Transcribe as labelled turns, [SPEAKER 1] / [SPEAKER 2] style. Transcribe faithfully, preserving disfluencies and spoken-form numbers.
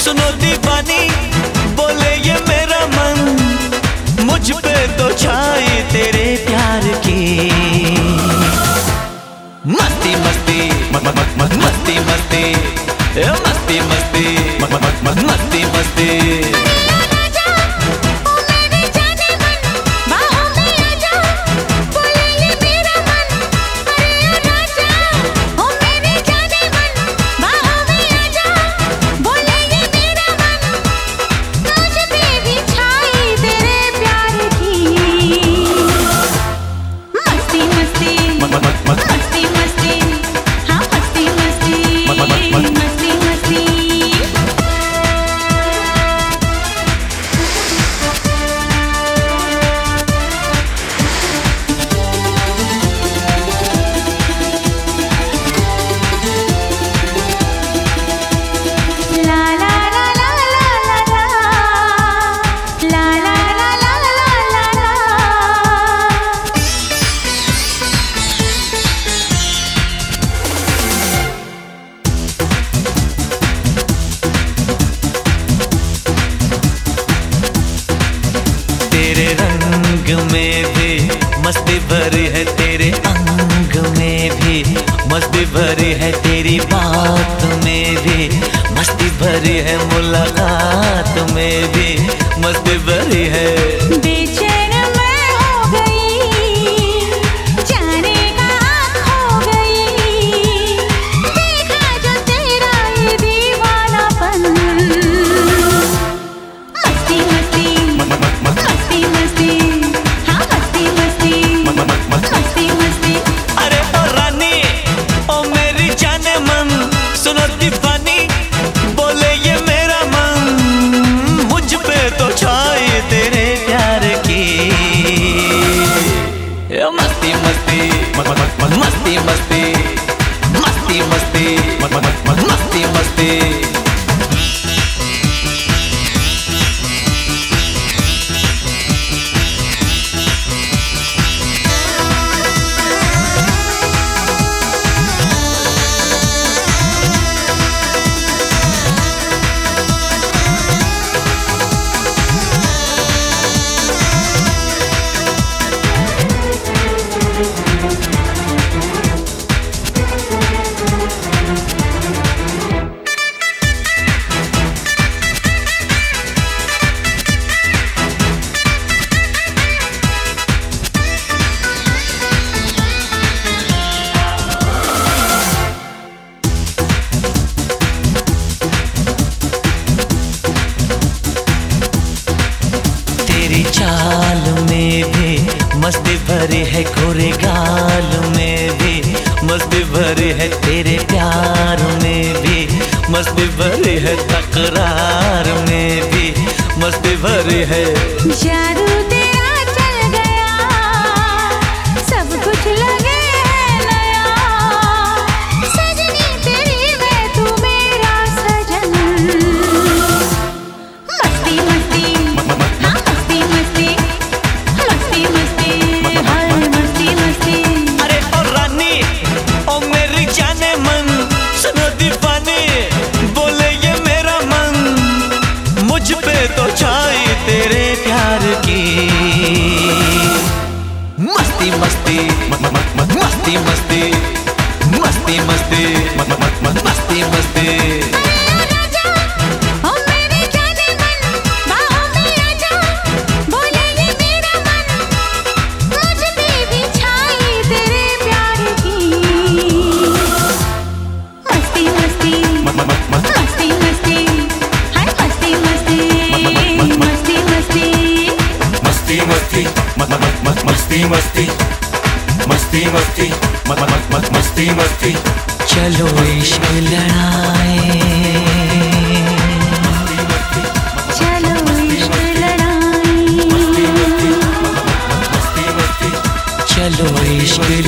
[SPEAKER 1] सुनो दीवानी, बोले ये मेरा मन, मुझ पे तो छाई तेरे प्यार की मस्ती मस्ती मस्ती मस्ती मस्ती मस्ती मस्ती मस्ती। तेरे रंग में भी मस्ती भरी है, तेरे अंग में भी मस्ती भरी है, तेरी बात में भी मस्ती भरी है, मुलाकात में भी मस्ती भरी है।
[SPEAKER 2] बेचैन मैं हो गई, जाने का हो गई, देखा जो तेरा ये दीवानापन। मस्ती मस्ती मस्ती मस्ती, हाँ मस्ती मस्ती मस्ती मस्ती।
[SPEAKER 1] अरे ओ रानी, ओ मेरी जाने मन, सुनो दीवानी, बोले ये मेरा मन, मुझ पे तो छाई तेरे प्यार की मस्ती मस्ती मस्ती मस्ती मस्ती मस्ती मस्ती मस्ती। तेरी चाल में भी मस्ती भरी है, गोरे गाल में भी मस्ती भरी है, तेरे प्यार में भी मस्ती भरी है, तकरार में भी मस्ती भरी है।
[SPEAKER 2] जादू तेरा चल गया, सब कुछ लगे है नया, सजनी तेरी मैं तू मेरा सजन। मस्ती मस्ती हाँ मस्ती मस्ती मस्ती मस्ती हाँ मस्ती मस्ती।
[SPEAKER 1] अरे ओ रानी, ओ मेरी जाने मन, सुनो दीवानी, बोले ये मेरा मन, मुझ पे तो छाई तेरे प्यार की मस्ती मस्ती मस्ती मस्ती मस्ती मस्ती मस्ती मस्ती।
[SPEAKER 3] मस्ती मस्ती मस्ती मस्ती मस्ती मस्ती।
[SPEAKER 1] चलो इश्क लड़ाए,
[SPEAKER 2] चलो इश्क लड़ाए,
[SPEAKER 1] चलो इश्क